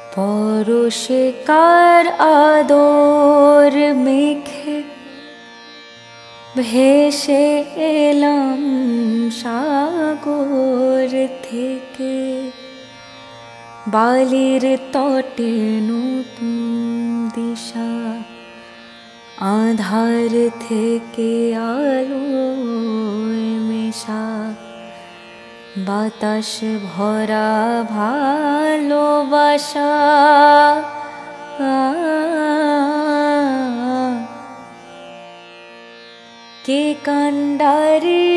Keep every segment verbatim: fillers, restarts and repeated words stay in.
পরশে কার আদর মেখে ভেসে এলাম সাগর থেকে, বালির তটে নতুন দিশা, আধার থেকে আলোয় মেশা, বাতাস ভরা ভালোবাসা। কে কান্ডারি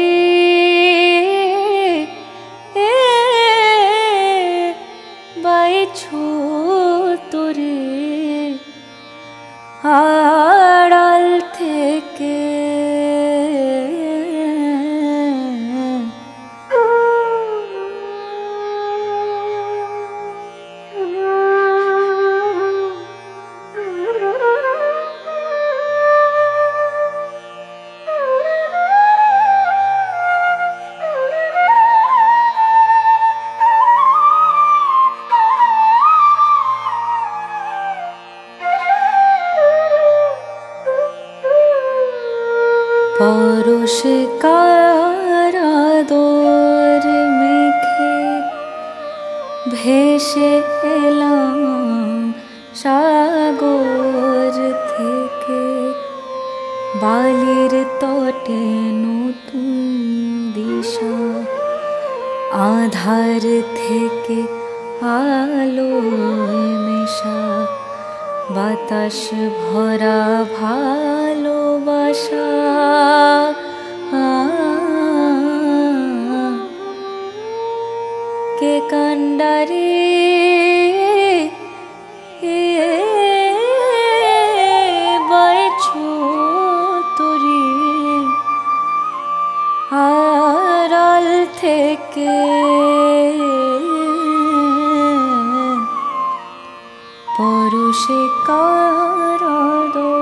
বাইছো তোরে আড়াল থেকে, পরশে কার আদর মেখে ভেসে এলাম সাগর থেকে, বালির তটে নতুন দিশা, আধার থেকে আলোয় মেশা, বাতাস ভরা ভালোবাসা। কে কান্ডারে বাইছো তোরে আড়াল থেকে, পরশে কার আদর।